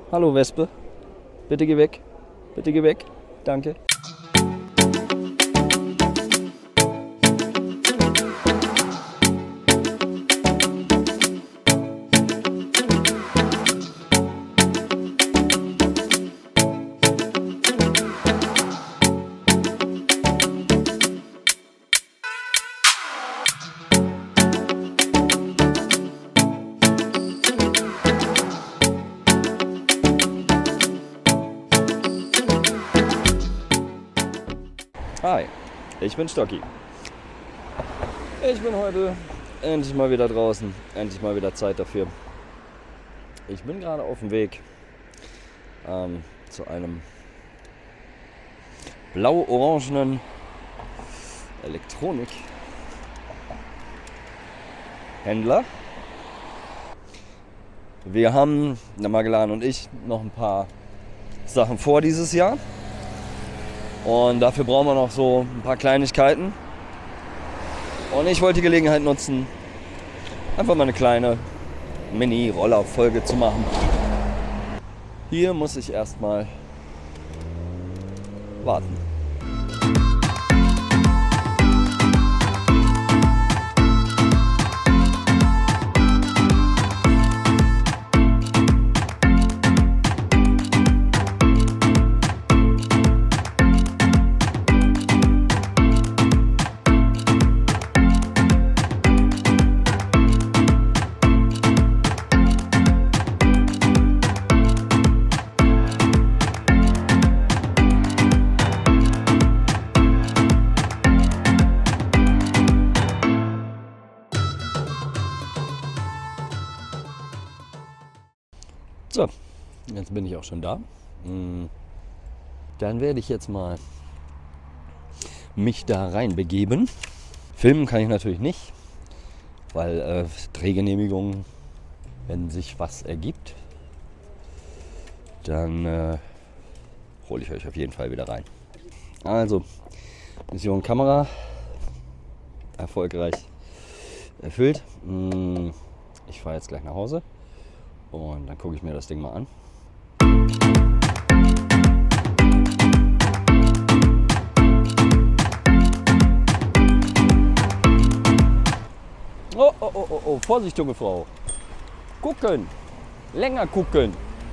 Hallo Wespe. Bitte geh weg. Bitte geh weg. Danke. Hi, ich bin Stocki. Ich bin heute endlich mal wieder draußen, endlich mal wieder Zeit dafür. Ich bin gerade auf dem Weg zu einem blau-orangenen Elektronikhändler. Wir haben, der Magellan und ich, noch ein paar Sachen vor dieses Jahr. Und dafür brauchen wir noch so ein paar Kleinigkeiten. Und ich wollte die Gelegenheit nutzen, einfach mal eine kleine Mini-Roller-Folge zu machen. Hier muss ich erstmal warten. So, jetzt bin ich auch schon da. Dann werde ich jetzt mal mich da rein begeben. Filmen kann ich natürlich nicht, weil Drehgenehmigungen, wenn sich was ergibt, dann hole ich euch auf jeden Fall wieder rein. Also, Mission Kamera erfolgreich erfüllt. Ich fahre jetzt gleich nach Hause. Und dann gucke ich mir das Ding mal an. Oh, oh, oh, oh, oh, Vorsicht, junge Frau. Gucken, länger gucken.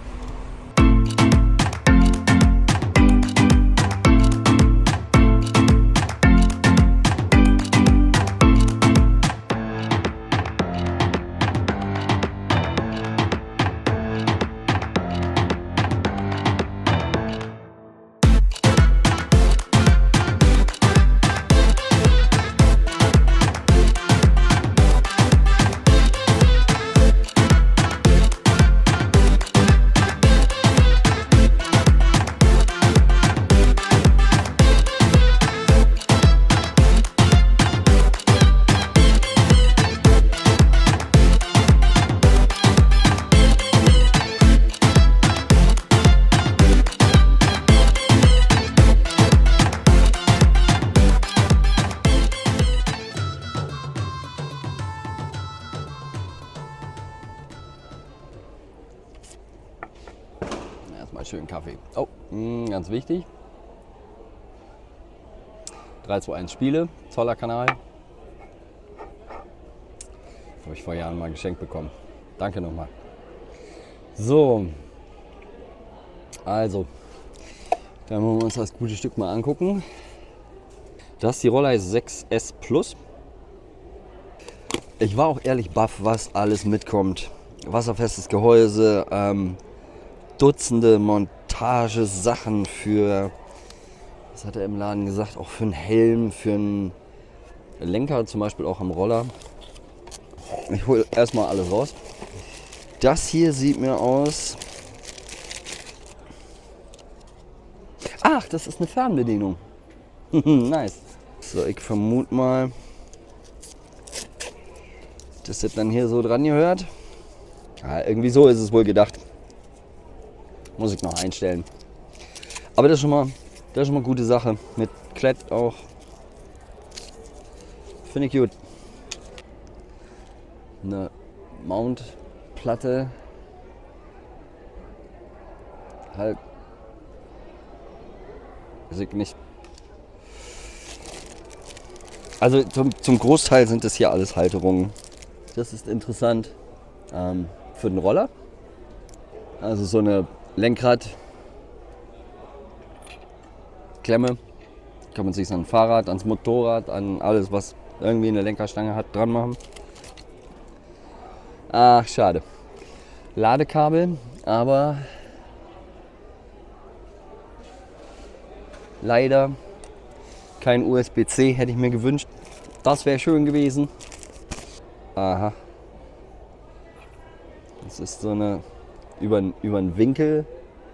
Erstmal schön Kaffee. Oh, ganz wichtig. 321 Spiele, toller Kanal. Habe ich vor Jahren mal geschenkt bekommen. Danke nochmal. So, also, dann wollen wir uns das gute Stück mal angucken. Das die Roller ist 6S Plus. Ich war auch ehrlich baff, was alles mitkommt. Wasserfestes Gehäuse, Dutzende Montagesachen für, was hat er im Laden gesagt, auch für einen Helm, für einen Lenker, zum Beispiel auch am Roller. Ich hole erstmal alles raus. Das hier sieht mir aus. Ach, das ist eine Fernbedienung. Nice. So, ich vermute mal, dass das dann hier so dran gehört. Ja, irgendwie so ist es wohl gedacht. Muss ich noch einstellen. Aber das ist schon mal eine gute Sache. Mit Klett auch. Finde ich gut. Eine Mountplatte. halt, weiß ich nicht. Also zum Großteil sind das hier alles Halterungen. Das ist interessant für den Roller. Also so eine Lenkradklemme. Kann man sich an ein Fahrrad, ans Motorrad, an alles, was irgendwie eine Lenkerstange hat, dran machen. Ach, schade. Ladekabel, aber leider kein USB-C, hätte ich mir gewünscht. Das wäre schön gewesen. Aha. Das ist so eine über den Winkel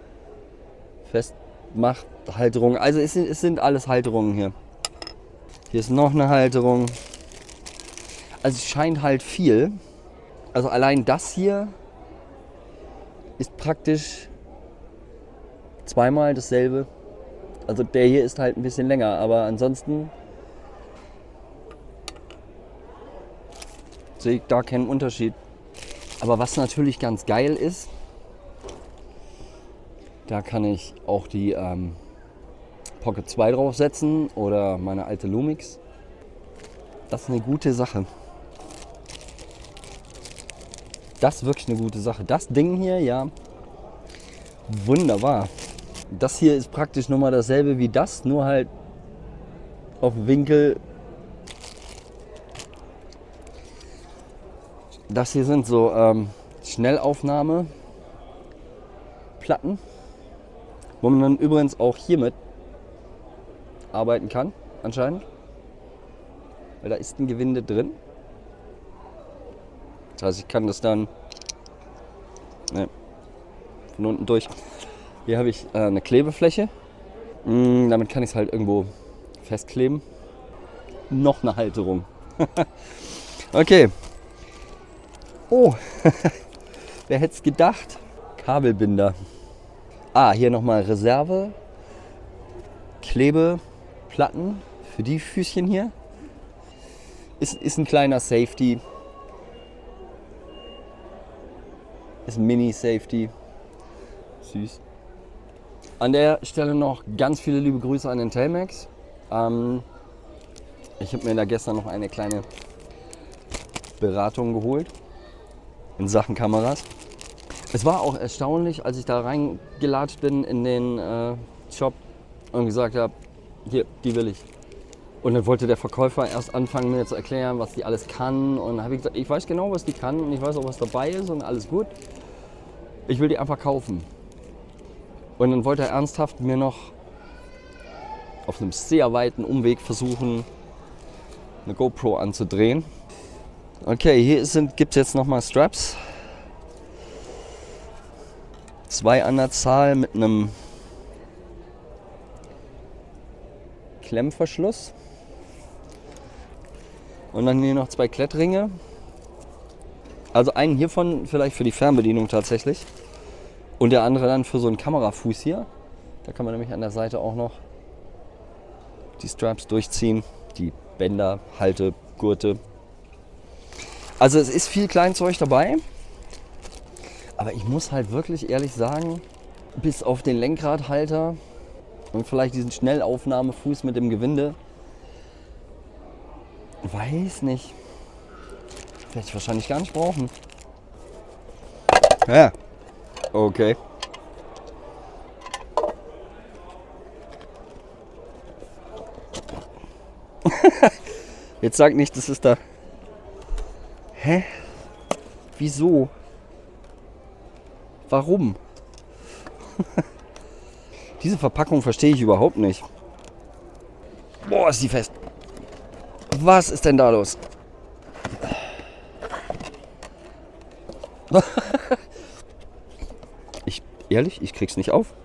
Festmachthalterung. Also es sind alles Halterungen hier. Hier ist noch eine Halterung. Also es scheint halt viel. Also allein das hier ist praktisch zweimal dasselbe. Also der hier ist halt ein bisschen länger, aber ansonsten sehe ich da keinen Unterschied. Aber was natürlich ganz geil ist, da kann ich auch die Pocket 2 draufsetzen oder meine alte Lumix. Das ist eine gute Sache. Das ist wirklich eine gute Sache. Das Ding hier, ja, wunderbar. Das hier ist praktisch nochmal dasselbe wie das, nur halt auf Winkel. Das hier sind so Schnellaufnahmeplatten, wo man dann übrigens auch hiermit arbeiten kann, anscheinend. Weil da ist ein Gewinde drin. Das heißt, ich kann das dann von unten durch. Hier habe ich eine Klebefläche. Damit kann ich es halt irgendwo festkleben. Noch eine Halterung. Okay. Oh, wer hätte es gedacht? Kabelbinder. Hier nochmal Reserve. Klebeplatten für die Füßchen hier. Ist ein kleiner Safety. Ist ein Mini-Safety. Süß. An der Stelle noch ganz viele liebe Grüße an den Telmax. Ich habe mir da gestern noch eine kleine Beratung geholt in Sachen Kameras. Es war auch erstaunlich, als ich da reingelatscht bin in den Shop und gesagt habe, hier, die will ich. Und dann wollte der Verkäufer erst anfangen, mir zu erklären, was die alles kann. Und dann habe ich gesagt, ich weiß genau, was die kann und ich weiß auch, was dabei ist und alles gut. Ich will die einfach kaufen. Und dann wollte er ernsthaft mir noch auf einem sehr weiten Umweg versuchen, eine GoPro anzudrehen. Okay, hier gibt es jetzt nochmal Straps. 2 an der Zahl mit einem Klemmverschluss. Und dann hier noch 2 Klettringe. Also einen hiervon vielleicht für die Fernbedienung tatsächlich. Und der andere dann für so einen Kamerafuß hier. Da kann man nämlich an der Seite auch noch die Straps durchziehen. Die Bänder, Halte, Gurte. Also es ist viel Kleinzeug dabei. Aber ich muss halt wirklich ehrlich sagen, bis auf den Lenkradhalter und vielleicht diesen Schnellaufnahmefuß mit dem Gewinde, weiß nicht. Werde ich wahrscheinlich gar nicht brauchen. Ja, okay. Jetzt sag nicht, das ist da. Hä? Wieso? Warum? Diese Verpackung verstehe ich überhaupt nicht. Boah, ist die fest. Was ist denn da los? Ehrlich, ich krieg's nicht auf.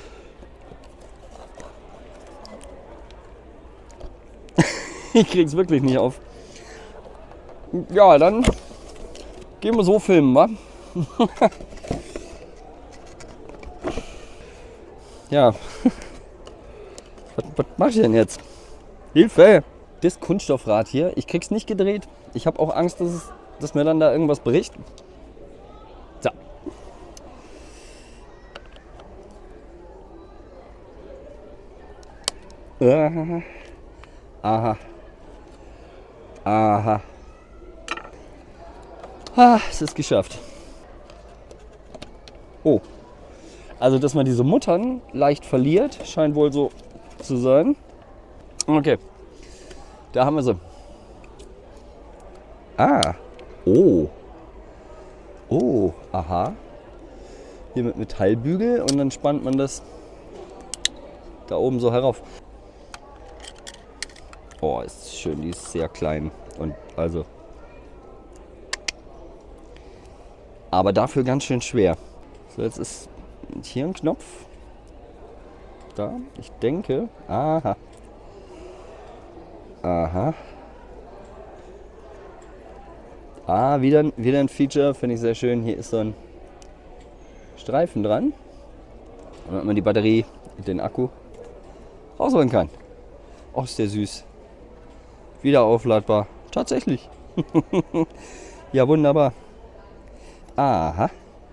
Ich krieg's wirklich nicht auf. Ja, dann gehen wir so filmen, wa? Ja. Was mach ich denn jetzt? Hilfe! Das Kunststoffrad hier, ich krieg's nicht gedreht. Ich habe auch Angst, dass mir dann da irgendwas bricht. So. Aha. Aha. Aha. Ah, es ist geschafft. Oh. Also, dass man diese Muttern leicht verliert, scheint wohl so zu sein. Okay. Da haben wir sie. Ah. Oh. Oh. Aha. Hier mit Metallbügel und dann spannt man das da oben so herauf. Oh, ist schön. Die ist sehr klein. Und also. Aber dafür ganz schön schwer. So, jetzt ist hier ein Knopf. Da. Ich denke. Aha. Aha. Ah, wieder ein Feature. Finde ich sehr schön. Hier ist so ein Streifen dran. Damit man die Batterie, den Akku rausholen kann. Oh, ist der süß. Wieder aufladbar. Tatsächlich. Ja, wunderbar. Aha.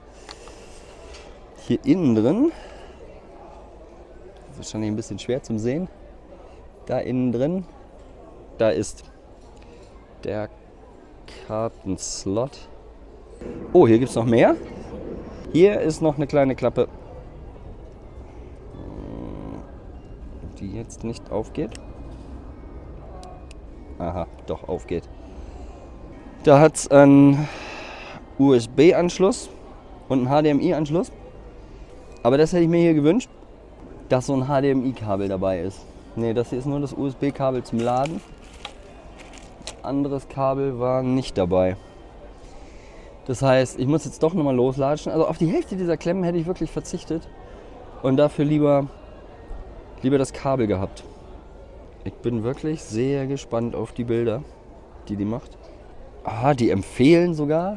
Hier innen drin. Das ist wahrscheinlich ein bisschen schwer zum Sehen. Da innen drin. Da ist der Kartenslot. Oh, hier gibt es noch mehr. Hier ist noch eine kleine Klappe, die jetzt nicht aufgeht. Aha, doch aufgeht. Da hat es einen USB-Anschluss und einen HDMI-Anschluss. Aber das hätte ich mir hier gewünscht, dass so ein HDMI-Kabel dabei ist. Ne, das hier ist nur das USB-Kabel zum Laden. Anderes Kabel war nicht dabei. Das heißt, ich muss jetzt doch nochmal loslatschen. Also auf die Hälfte dieser Klemmen hätte ich wirklich verzichtet und dafür lieber das Kabel gehabt. Ich bin wirklich sehr gespannt auf die Bilder, die macht. Ah, die empfehlen sogar,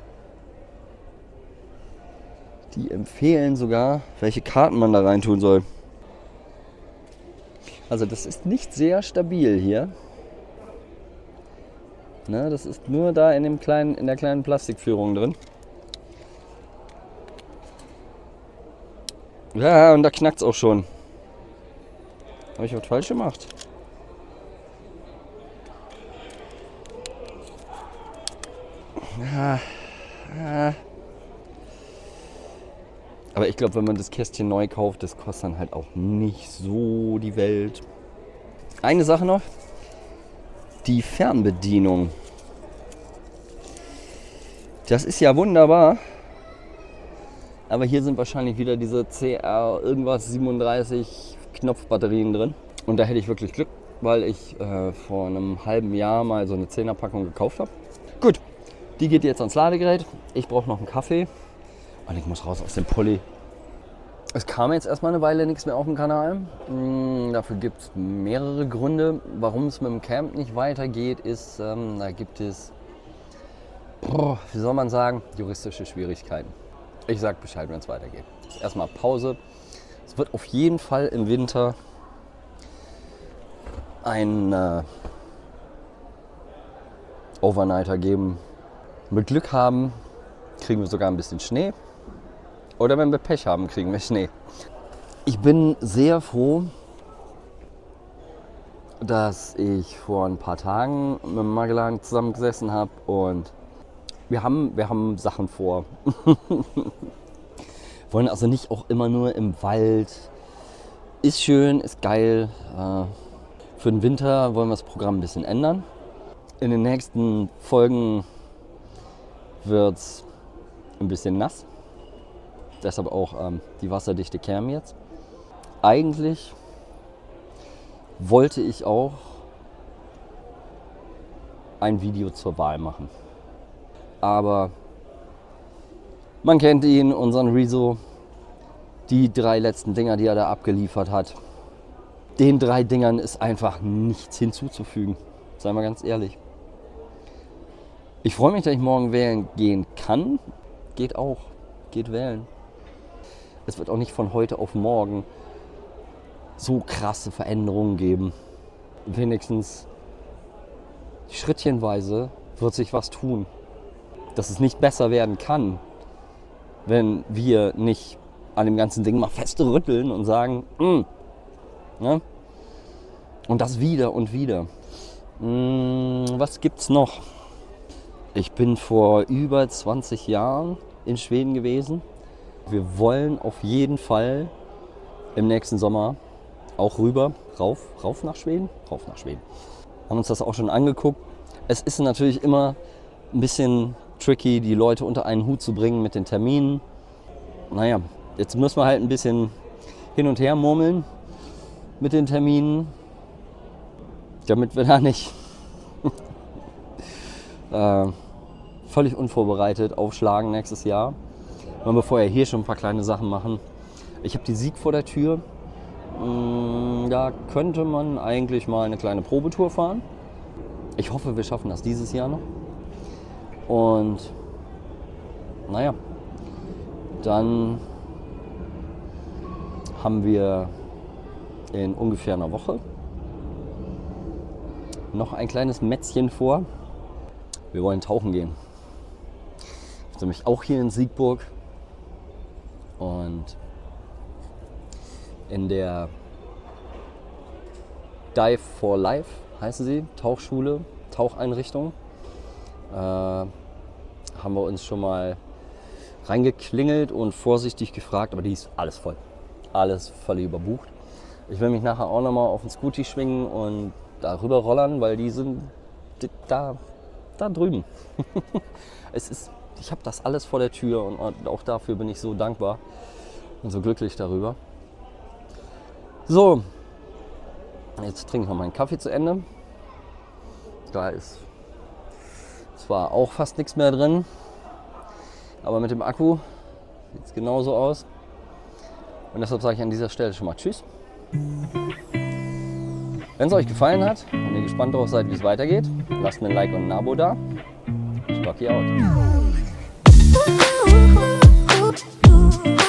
welche Karten man da rein tun soll. Also das ist nicht sehr stabil hier. Ne, das ist nur da in der kleinen Plastikführung drin. Ja, und da knackt es auch schon. Habe ich was falsch gemacht? Ja. Aber ich glaube, wenn man das Kästchen neu kauft, das kostet dann halt auch nicht so die Welt. Eine Sache noch. Die Fernbedienung. Das ist ja wunderbar. Aber hier sind wahrscheinlich wieder diese CR irgendwas 37 Knopfbatterien drin. Und da hätte ich wirklich Glück, weil ich vor einem halben Jahr mal so eine 10er-Packung gekauft habe. Gut, die geht jetzt ans Ladegerät. Ich brauche noch einen Kaffee. Und ich muss raus aus dem Pulli. Es kam jetzt erstmal eine Weile nichts mehr auf dem Kanal. Dafür gibt es mehrere Gründe, warum es mit dem Camp nicht weitergeht. Da gibt es, wie soll man sagen, juristische Schwierigkeiten. Ich sag Bescheid, wenn es weitergeht. Erstmal Pause. Es wird auf jeden Fall im Winter einen Overnighter geben. Mit Glück haben, kriegen wir sogar ein bisschen Schnee. Oder wenn wir Pech haben, kriegen wir Schnee. Ich bin sehr froh, dass ich vor ein paar Tagen mit Magellan zusammengesessen habe und wir haben Sachen vor. Wollen also nicht auch immer nur im Wald. Ist schön, ist geil. Für den Winter wollen wir das Programm ein bisschen ändern. In den nächsten Folgen wird es ein bisschen nass. Deshalb auch die wasserdichte Cam jetzt. Eigentlich wollte ich auch ein Video zur Wahl machen. Aber man kennt ihn, unseren Rezo. Die 3 letzten Dinger, die er da abgeliefert hat. Den 3 Dingern ist einfach nichts hinzuzufügen. Seien wir ganz ehrlich. Ich freue mich, dass ich morgen wählen gehen kann. Geht auch. Geht wählen. Es wird auch nicht von heute auf morgen so krasse Veränderungen geben. Wenigstens schrittchenweise wird sich was tun. Dass es nicht besser werden kann, wenn wir nicht an dem ganzen Ding mal fest rütteln und sagen, ne? Und das wieder und wieder. Was gibt's noch? Ich bin vor über 20 Jahren in Schweden gewesen. Wir wollen auf jeden Fall im nächsten Sommer auch rüber, rauf nach Schweden. Haben uns das auch schon angeguckt. Es ist natürlich immer ein bisschen tricky, die Leute unter einen Hut zu bringen mit den Terminen. Naja, jetzt müssen wir halt ein bisschen hin und her murmeln mit den Terminen, damit wir da nicht völlig unvorbereitet aufschlagen nächstes Jahr. Wollen wir vorher hier schon ein paar kleine Sachen machen. Ich habe die Sieg vor der Tür. Da könnte man eigentlich mal eine kleine Probetour fahren. Ich hoffe, wir schaffen das dieses Jahr noch. Und naja, dann haben wir in ungefähr einer Woche noch ein kleines Mätzchen vor. Wir wollen tauchen gehen. Ich bin nämlich auch hier in Siegburg. Und in der Dive for Life heißen sie, Tauchschule, Taucheinrichtung, haben wir uns schon mal reingeklingelt und vorsichtig gefragt, aber die ist alles voll. Alles völlig überbucht. Ich will mich nachher auch nochmal auf den Scooty schwingen und darüber rollern, weil die sind da drüben. Ich habe das alles vor der Tür und auch dafür bin ich so dankbar und so glücklich darüber. So, jetzt trinke ich noch meinen Kaffee zu Ende. Da ist zwar auch fast nichts mehr drin, aber mit dem Akku sieht es genauso aus. Und deshalb sage ich an dieser Stelle schon mal Tschüss. Wenn es euch gefallen hat und ihr gespannt darauf seid, wie es weitergeht, lasst mir ein Like und ein Abo da. Stocky out.